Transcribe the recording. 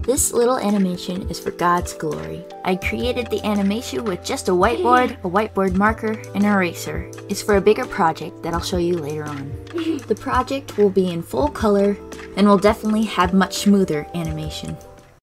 This little animation is for God's glory. I created the animation with just a whiteboard marker, and an eraser. It's for a bigger project that I'll show you later on. The project will be in full color and will definitely have much smoother animation.